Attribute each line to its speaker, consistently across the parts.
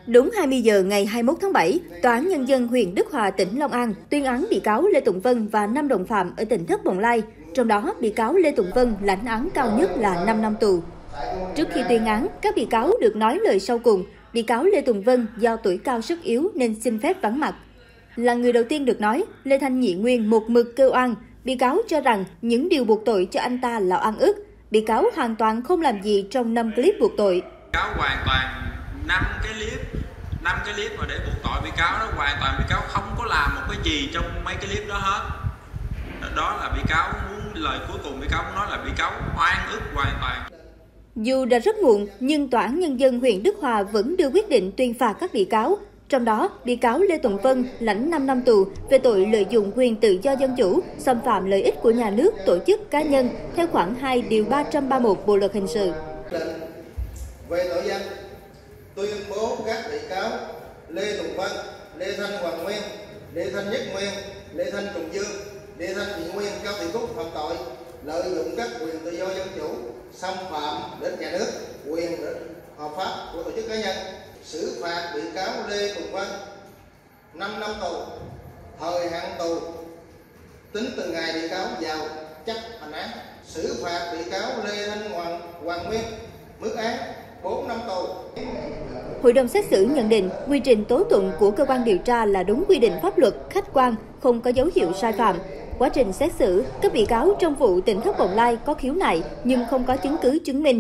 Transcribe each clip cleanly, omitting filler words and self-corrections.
Speaker 1: Đúng 20 giờ ngày 21 tháng 7, Tòa án Nhân dân huyện Đức Hòa, tỉnh Long An tuyên án bị cáo Lê Tùng Vân và 5 đồng phạm ở tỉnh Thất Bồng Lai. Trong đó, bị cáo Lê Tùng Vân lãnh án cao nhất là 5 năm tù. Trước khi tuyên án, các bị cáo được nói lời sau cùng. Bị cáo Lê Tùng Vân do tuổi cao sức yếu nên xin phép vắng mặt. Là người đầu tiên được nói, Lê Thanh Nhị Nguyên một mực kêu oan. Bị cáo cho rằng những điều buộc tội cho anh ta là oan ức. Bị cáo hoàn toàn không làm gì trong 5 clip buộc tội.
Speaker 2: Bị cáo hoàn toàn 5 cái clip mà để buộc tội bị cáo đó, hoàn toàn bị cáo không có làm một cái gì trong mấy cái clip đó hết. Đó là bị cáo muốn, lời cuối cùng bị cáo muốn nói là bị cáo oan ức hoàn toàn.
Speaker 1: Dù đã rất muộn, nhưng Tòa án Nhân dân huyện Đức Hòa vẫn đưa quyết định tuyên phạt các bị cáo. Trong đó, bị cáo Lê Tùng Vân lãnh 5 năm tù về tội lợi dụng quyền tự do dân chủ, xâm phạm lợi ích của nhà nước, tổ chức, cá nhân, theo khoản 2 điều 331 Bộ luật hình sự.
Speaker 3: Về tội danh, tuyên bố các bị cáo Lê Tùng Vân, Lê Thanh Hoàng Nguyên, Lê Thanh Nhất Nguyên, Lê Thanh Trùng Dương, Lê Thanh Nhị Nguyên, Cao Thị Cúc phạm tội lợi dụng các quyền tự do dân chủ, xâm phạm đến nhà nước, quyền hợp pháp của tổ chức cá nhân, xử phạt bị cáo Lê Tùng Vân 5 năm tù, thời hạn tù tính từ ngày bị cáo vào chấp hành án, xử phạt bị cáo Lê Thanh Hoàng Nguyên mức án 4 năm tù.
Speaker 1: Hội đồng xét xử nhận định quy trình tố tụng của cơ quan điều tra là đúng quy định pháp luật, khách quan, không có dấu hiệu sai phạm. Quá trình xét xử, các bị cáo trong vụ tỉnh Thất Bồng Lai có khiếu nại nhưng không có chứng cứ chứng minh.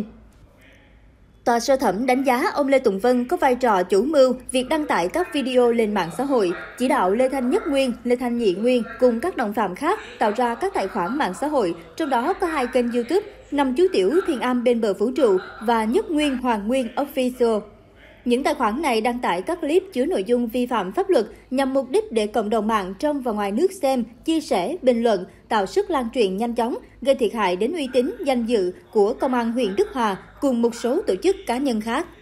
Speaker 1: Tòa sơ thẩm đánh giá ông Lê Tùng Vân có vai trò chủ mưu việc đăng tải các video lên mạng xã hội, chỉ đạo Lê Thanh Nhất Nguyên, Lê Thanh Nhị Nguyên cùng các đồng phạm khác tạo ra các tài khoản mạng xã hội, trong đó có 2 kênh YouTube, 5 chú tiểu Thiền Am bên bờ vũ trụ và Nhất Nguyên Hoàng Nguyên Official. Những tài khoản này đăng tải các clip chứa nội dung vi phạm pháp luật nhằm mục đích để cộng đồng mạng trong và ngoài nước xem, chia sẻ, bình luận, tạo sức lan truyền nhanh chóng, gây thiệt hại đến uy tín, danh dự của Công an huyện Đức Hòa cùng một số tổ chức cá nhân khác.